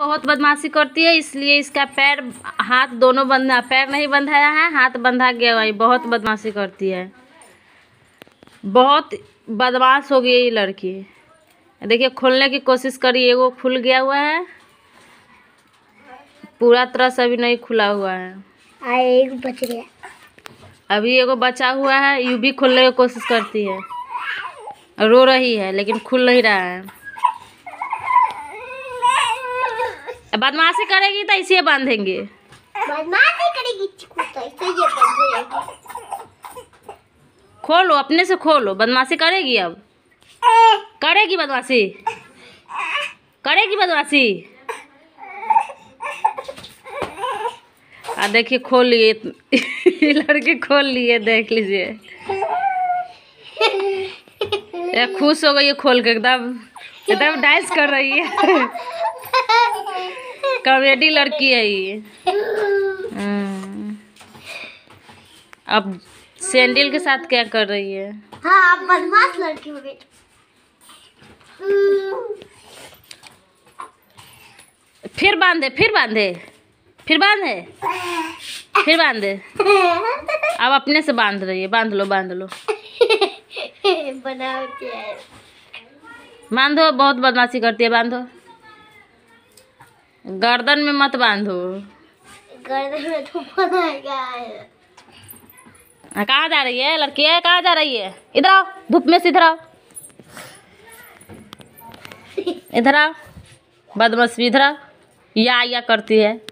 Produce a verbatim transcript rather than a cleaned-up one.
बहुत बदमाशी करती है, इसलिए इसका पैर हाथ दोनों बंधा, पैर नहीं बंधाया है, हाथ बंधा गया है। बहुत बदमाशी करती है, बहुत बदमाश हो गई ये लड़की। देखिए खोलने की कोशिश करी, एगो खुल गया हुआ है, पूरा तरह से अभी नहीं खुला हुआ है। एक बच गया, अभी एगो बचा हुआ है, यूं भी खोलने की कोशिश करती है, रो रही है लेकिन खुल नहीं रहा है। बदमाशी करेगी तो इसे बांधेंगे, बदमाशी करेगी तो इसे ये बंद हो जाएगी। खोलो, अपने से खोलो। बदमाशी करेगी, अब करेगी बदमाशी, करेगी बदमाशी। आ देखिए खोल लिए लड़की खोल लिए, देख लीजिए ये खुश हो गई है खोल के, एकदम एकदम डांस कर रही है। कॉमेडी लड़की है ये। अब सैंडल के साथ क्या कर रही है? हाँ, बदमाश लड़की हो गई। फिर बांधे, फिर बांधे, फिर बांधे, फिर बांधे। अब अपने से बांध रही है। बांध लो, बांध लो, बनावटी है। बांधो, बहुत बदमाशी करती है। बांधो, गर्दन में मत बांधो, गर्दन में तो बनाएगा। कहाँ जा रही है लड़की? है कहाँ जा रही है? इधर आओ, धूप में से इधर आओ, इधर आओ, बदमाशी इधर आओ। या या करती है।